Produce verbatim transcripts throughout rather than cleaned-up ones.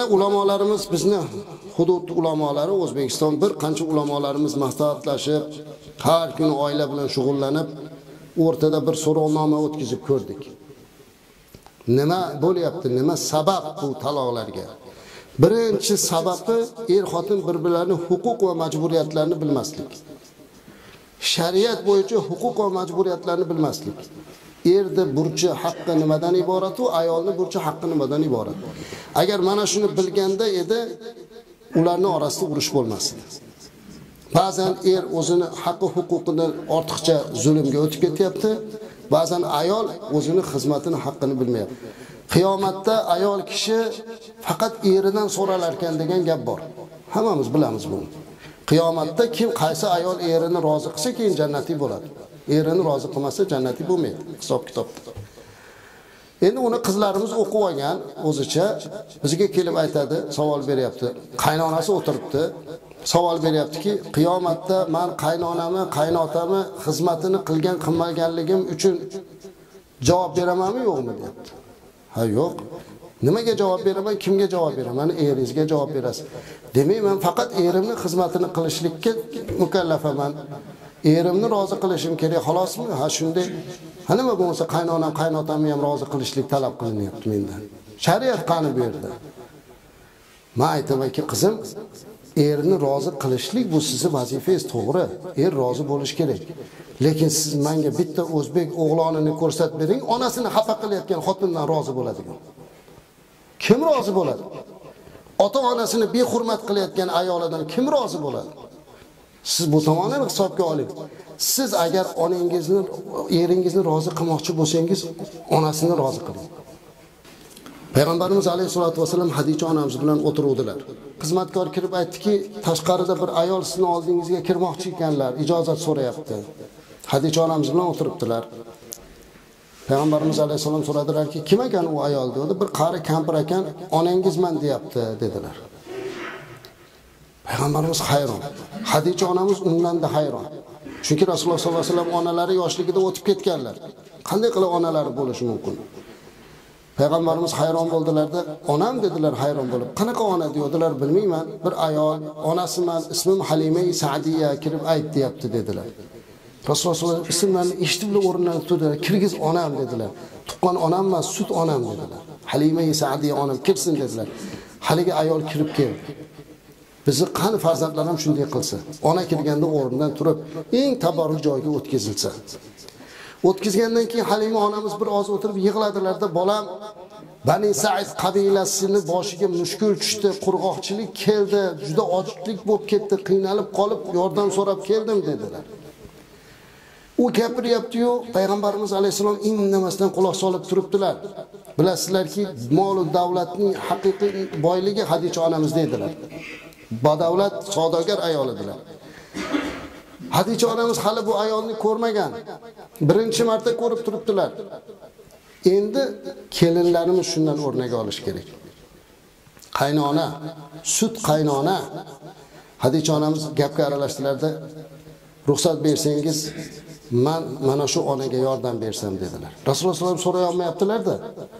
Mana ulamolarimiz bizni hudud ulamolari O'zbekiston bir qancha ulamolarimiz maslahatlashib, har kuni oila bilan shug'ullanib, o'rtada bir so'rovnoma o'tkazib ko'rdik. Nima bo'lyapti? Nima sabab bu taloqlarga? Birinchi sababi er xotin bir-birlarining huquq va majburiyatlarini bilmaslik. Shariat bo'yicha huquq va majburiyatlarini bilmaslik. Erda burchi haqqi nimadan iborat u, ayolni burchi haqqi nimadan iborat. Agar mana shuni bilganda edi, ularning orasida urush bo'lmasdi. Ba'zan er o'zini haqqi huquqidan ortiqcha zulmga o'tib ketyapti, ba'zan ayol o'zini xizmatini haqqini bilmayapti. Qiyomatda ayol kishi faqat eridan so'ralar ekan degan gap bor. Hammamiz bilamiz buni. Qiyomatda kim qaysi ayol erini rozi qilsa keyin jannatiy bo'ladi. Erini rozi qilmasa jannatiy bo'lmaydi hisob kitobda. Endi uni qizlarimiz o'qib olgan, o'zicha bizga kelib aytadi, savol beryapti. Qaynonasi o'tiribdi, savol beryaptiki, qiyomatda men qaynonamni, qaynotamni xizmatini qilgan qilmaganligim uchun javob beramanmi yo'qmi deyapti. Ha yo'q. Nimaga javob beraman? Kimga javob beraman? Eringizga javob berasiz. Demak, men faqat erimning xizmatini qilishlikka mukallafaman. Erimni rozi qilishim kerak, xolosmi? Ha shunday. Ha nima bo'lsa qaynonam, qaynotamni ham rozi qilishlik talab qilinyapti mendan. Shariat qani bu yerda. Men aytamanki, qizim, erni rozi qilishlik bu sizning vazifangiz, to'g'ri. Er rozi bo'lish kerak. Lekin siz menga bitta o'zbek o'g'lonini ko'rsatib bering, onasini xafa qilayotgan xotindan rozi bo'ladigan. Kim rozi bo'ladi? Ota-onasini behurmat qilayotgan ayolidan kim rozi bo'ladi? Siz bu tomonini hisobga oling. Siz agar onangizni, eringizni rozi qilmoqchi bo'lsangiz, onasini rozi qiling. Payg'ambarimiz alayhisolatu vasallam Hadicha onamiz bilan o'tiruvdilar. Xizmatkor kirib aytdiki, tashqarida bir ayol sizning oldingizga kirmoqchi ekanlar, ijozat so'rayapti. Hadicha onamiz bilan o'tiribdilar. Payg'ambarimiz alayhisalom so'radilarki, kim ekan u ayol dedi. Bir qari kampir ekan, onangizman deyapti dedilar. Payg'ambarimiz hayron. Hadicha onamiz undan da hayron. Chunki Rasululloh sollallohu alayhi vasallam onalari yoshligida o'tib ketganlar. Qanday qilib onalari bo'lishi mumkin? Payg'ambarimiz hayron bo'ldilar-da, onam dedilar hayron bo'lib. Qanaqa ona deydilar bilmayman. Bir ayol, onasiman, ismim Halima Sa'diya kirib ayt deyapti dedilar. Rasululloh sollallohu alayhi vasallam ismlarini eshitib o'rnidan turdilar. Kirgiz onam dedilar. Tuqqan onam emas, sut onam dedilar. Halima Sa'diya onam kirsin dedilar. Haligi ayol kirib keldi. Bizi qani farzandlar ham shunday qilsa, ona kirganda o'rnidan turib, eng tabarruk joyga o'tkazilsa. O'tkazgandan keyin Halima onamiz bir oz o'tirib yig'ladilar-da, bolam Bani Sa'id qabilasini boshiga mushkul tushdi, qurg'oqchilik keldi, juda ochlik bo'lib ketdi, qiynalib qolib yordam so'rab keldim dedilar. U gapiryapti-yu, Payg'ambarimiz alayhisalom indamasdan quloq solib turibdilar. Bilasizlarki, mol va davlatning haqiqiy boyligi Hadicha onamiz dedilar. Badavlat, savdogar ayol edilar. Hadicha onamiz hali bu ayolni ko'rmagan. Birinchi marta ko'rib turibdilar. Endi kelinlarimiz shundan o'rnak olish kerak. Qaynona, sut qaynona. Hadicha onamiz gapga aralashdilarda, ruxsat bersangiz, men mana shu onaga yordam bersam dedilar. Rasululloh sollallohu alayhi vasallam so'ray olmayaptilar-da.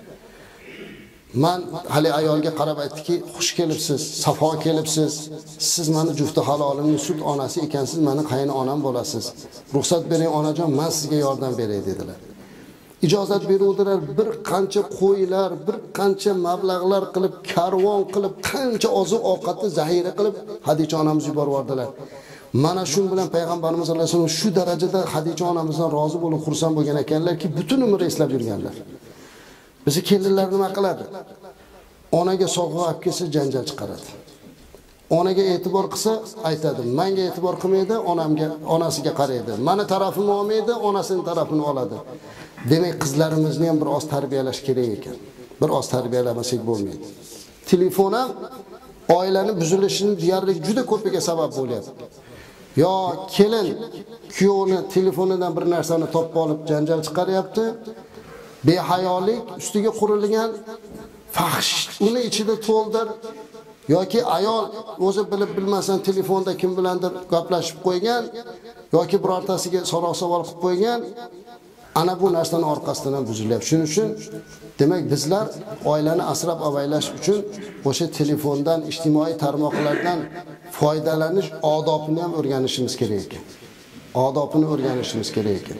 Men hali ayolga qarab aytdiki, xush kelibsiz, safo kelibsiz. Siz meni jufti halolimning sut onasi ekansiz, meni qaynonam bo'lasiz. Ruxsat bering onajon, men sizga yordam beray dedilar. Ijozat beruvdilar, bir qancha qo'ylar, bir qancha mablag'lar qilib, karvon qilib, qancha oziq-ovqatni zahira qilib Hadicha onamiz yuborib yubordilar. Mana shu bilan Payg'ambarimiz alayhisalom shu darajada Hadicha onamizdan rozi bo'lib, xursand bo'lgan ekanlarki, butun umr eslab yurganlar. Bizi kelinlar nima qiladi? Onaga sovg'a olib kelsa janjal chiqaradi. Onaga e'tibor qilsa aytadi, menga e'tibor qilmaydi, onamga, onasiga qaraydi. Meni tarafimni olmaydi, onasining tarafini oladi. Demak, qizlarimizni ham bir oz tarbiyalash kerak ekan. Bir oz tarbiyalamasak bo'lmaydi. Telefon ham oilaning buzilishining deyarli juda ko'piga sabab bo'lyapti. Yo kelin kuyovni telefonidan bir narsani topib olib janjal chiqaryapti. Behayolik ustiga qurilgan fahsh uni ichida to'ldir yoki ayol o'zi bilib bilmasan telefonda kim bilandir gaplashib qo'ygan yoki birortasiga so'roq savol qilib qo'ygan ana bu narsaning orqasidan buzilyapti. Shuning uchun demak bizlar oilani asrab avaylash uchun o'sha telefondan, ijtimoiy tarmoqlardan foydalanish odobini ham o'rganishimiz kerak ekan. Odobini o'rganishimiz kerak ekan.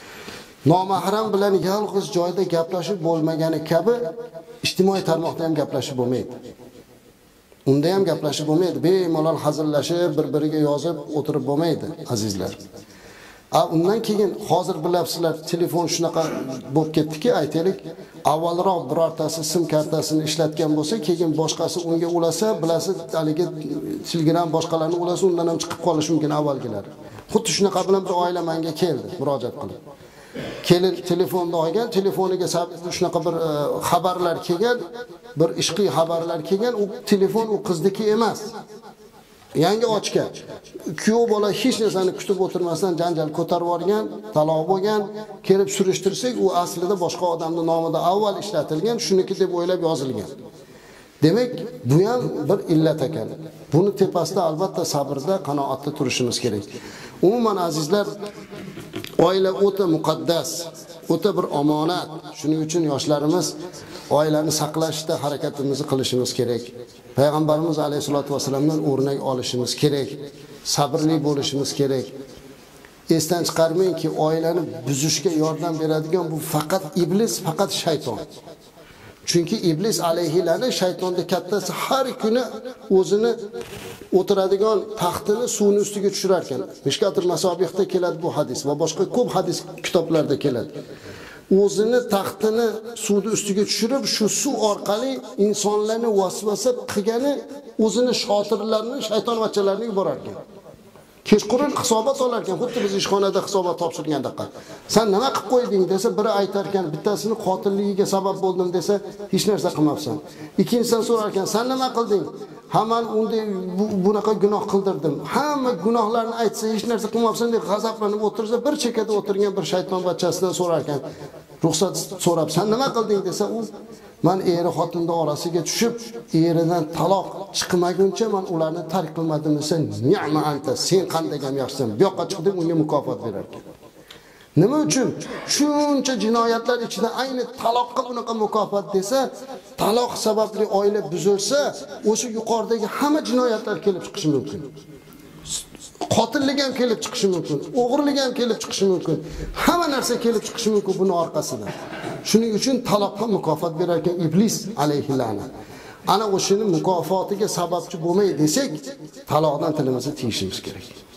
Nomahram bilan yolg'iz joyda gaplashib bo'lmagani kabi ijtimoiy tarmoqda ham gaplashib bo'lmaydi. Unda ham gaplashib bo'lmaydi. Bemalol hazillashib, bir-biriga yozib o'tirib bo'lmaydi, azizlar. A undan keyin hozir bilasizlar, telefon shunaqa bo'lib ketdiki, aytaylik, avvalroq birortasi sim kartasini ishlatgan bo'lsa, keyin boshqasi unga ulasa, bilasiz, haligi Telegram boshqalarni ulasa, undan ham chiqib qolishi mumkin avvalgilar. Xuddi shunaqa bilan bir oila menga keldi, murojaat qilib. Kelin telefonni olgan, telefoniga shunaqa bir xabarlar kelgan, bir ishqiy xabarlar kelgan, u telefon u qizniki emas. Yangi ochgan. Kuyov bola hech narsani kutib o'tirmasdan janjal ko'tarib olgan, taloq bo'lgan, kelib surishtirsak, u aslida boshqa odamning nomida avval ishlatilgan, shuniki deb o'ylab yozilgan. Demak, bu ham bir illat ekan. Buni tepasida albatta sabrda, qanoatda turishimiz kerak. Umuman azizlar, oila o'ta muqaddas, o'ta bir omonat. Shuning uchun yoshlarimiz oilani saqlashda harakatimizni qilishimiz kerak. Payg'ambarimiz alayhisolatu vasallamdan o'rnak olishimiz kerak. Sabrli bo'lishimiz kerak. Esdan chiqarmangki, oilani buzishga yordam beradigan bu faqat iblis, faqat shayton. Chunki iblis alayhilani shaytonda kattasi har kuni o'zini o'tiradigan taxtini suvning ustiga tushirar ekan. Mishkatul Masobihda keladi bu hadis va boshqa ko'p hadis kitoblarda keladi. O'zini taxtini suvning ustiga tushirib, shu suv orqali insonlarni vasvasa qilgani o'zini shotirlarni, shaytonvachchalarni yuborar ekan. Kechqurun hisobot olar ekan, xuddi biz ishxonada hisobot topshirgandek. Sen nima qilib qo'yding desa, biri aytar ekan, bittasini qotilligiga sabab bo'ldim desa, hech narsa qilmabsan. Ikkinchisidan so'rar ekan, sen nima qilding? Hamma unday bunaqa gunoh qildirdim. Hamma gunohlarni aytsa, hech narsa qilmabsan deb g'azablanib o'tirsa, bir chekada o'tirgan bir shayton bachchasidan so'rar ekan, ruxsat so'rab, sen nima qilding desa, u men eri xotinning orasiga tushib, eridan taloq chiqmaguncha men ularni tark qilmadim desa, ni'ma anta, sen qanday ham yaxshisan, bu yoqqa chiq deb unga mukofot berar ekan. Nima uchun? Shuncha jinoyatlar ichida ayni taloqqa bunaqa mukofot desa, taloq sababli oila buzilsa, o'sha yuqoridagi hamma jinoyatlar kelib chiqishi mumkin. Qotillik ham kelib chiqishi mumkin, o'g'irlik ham kelib chiqishi mumkin. Hamma narsa kelib chiqishi mumkin buning orqasidan. Shuning uchun taloqqa mukofot berar ekan iblis alayhilana. Ana o'shini mukofotiga sababchi bo'lmay desak, taloqdan tilimizni tiyishimiz kerak.